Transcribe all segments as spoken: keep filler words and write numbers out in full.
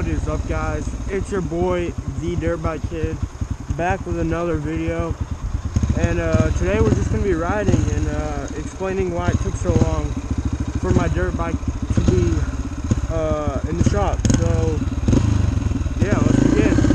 What is up, guys? It's your boy the Dirt Bike Kid, back with another video. And uh, today we're just gonna be riding and uh, explaining why it took so long for my dirt bike to be uh, in the shop. So yeah, let's begin.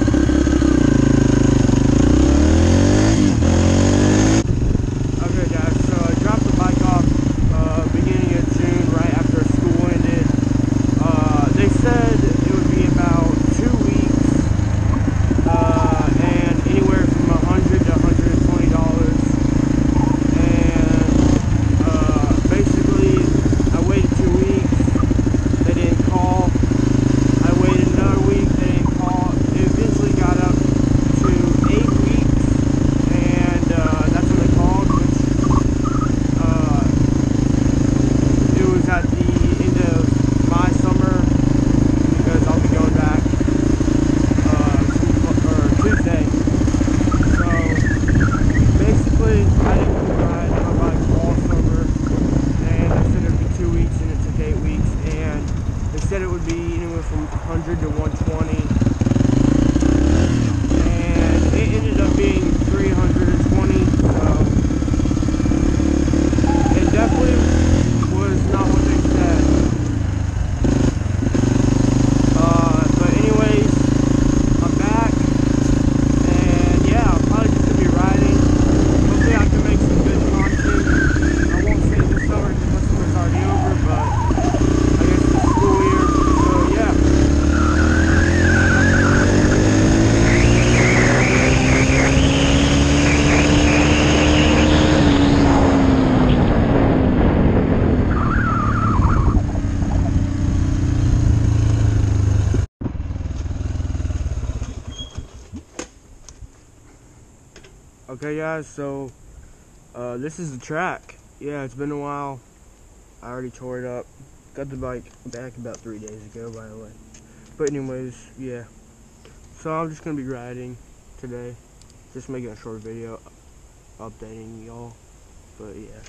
Okay, guys. So I dropped the bike off uh, beginning of June, right after school ended. Uh, they said it would be about two weeks uh, and anywhere from a hundred to one hundred twenty dollars. And uh, basically, I waited two weeks. They didn't call. I waited another week. They didn't call. It eventually got up to eight weeks, and uh, that's when they called. Which uh, it was at the end of my summer, because I'll be going back uh, or Tuesday. So basically, I didn't ride my bike all summer, and they said it would be two weeks, and it took eight weeks, and they said it would be anywhere from one hundred to one twenty, and it ended up being three hundred twenty. So it definitely was not what they said. Uh, but anyways, I'm back, and yeah, I'm probably just gonna be riding. Hopefully I can make some good content. I won't say this summer because my summer's already over, but I guess it's the school year, so yeah. Okay, guys, so uh, this is the track. Yeah, it's been a while. I already tore it up. Got the bike back about three days ago, by the way. But anyways, yeah. So I'm just gonna be riding today. Just making a short video updating y'all. But yeah.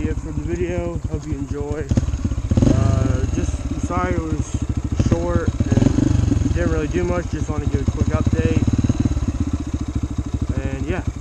be it for the video. Hope you enjoy. Uh, just I'm sorry it was short and didn't really do much. Just want to give a quick update. And yeah.